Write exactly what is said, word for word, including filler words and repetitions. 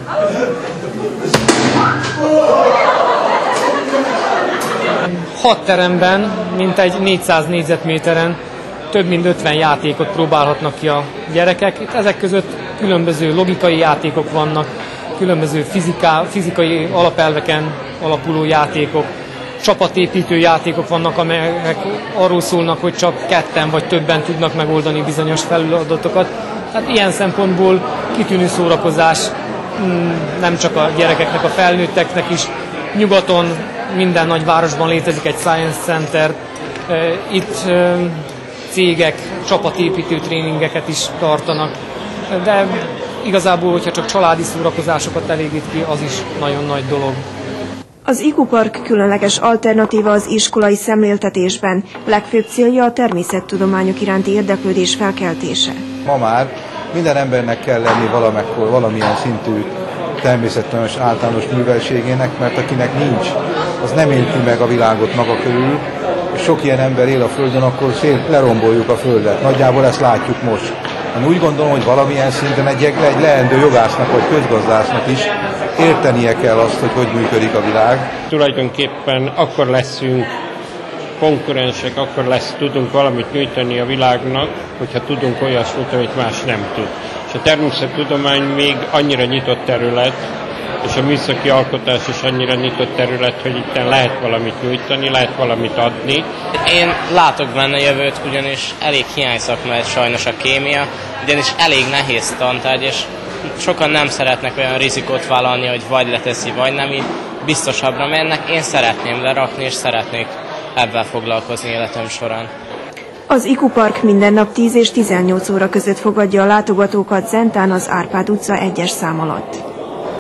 Hat teremben, mintegy négyszáz négyzetméteren több mint ötven játékot próbálhatnak ki a gyerekek. Itt ezek között különböző logikai játékok vannak, különböző fiziká, fizikai alapelveken alapuló játékok, csapatépítő játékok vannak, amelyek arról szólnak, hogy csak ketten vagy többen tudnak megoldani bizonyos feladatokat. Tehát ilyen szempontból kitűnő szórakozás nem csak a gyerekeknek, a felnőtteknek is. Nyugaton minden nagyvárosban létezik egy Science Center, itt cégek csapatépítő tréningeket is tartanak, de igazából, hogyha csak családi szórakozásokat elégít ki, az is nagyon nagy dolog. Az I Q Park különleges alternatíva az iskolai szemléltetésben. Legfőbb célja a természettudományok iránti érdeklődés felkeltése. Ma már minden embernek kell lenni valamekkor valamilyen szintű természettudományos általános műveltségének, mert akinek nincs, az nem érti meg a világot maga körül, és sok ilyen ember él a Földön, akkor szép leromboljuk a Földet. Nagyjából ezt látjuk most. Én úgy gondolom, hogy valamilyen szinten egy, egy leendő jogásznak vagy közgazdásznak is értenie kell azt, hogy hogy működik a világ. Tulajdonképpen akkor leszünk konkurensek, akkor lesz, tudunk valamit nyújtani a világnak, hogyha tudunk olyasmit, amit más nem tud. És a természettudomány még annyira nyitott terület, és a műszaki alkotás is annyira nyitott terület, hogy itt lehet valamit nyújtani, lehet valamit adni. Én látok benne jövőt, ugyanis elég hiányszakma ez sajnos a kémia, ugyanis elég nehéz tantárgy, és sokan nem szeretnek olyan rizikót vállalni, hogy vagy leteszi, vagy nem, így biztosabbra mennek. Én szeretném lerakni, és szeretnék ebben foglalkozni életem során. Az I Q Park minden nap tíz és tizennyolc óra között fogadja a látogatókat Zentán az Árpád utca egyes szám alatt.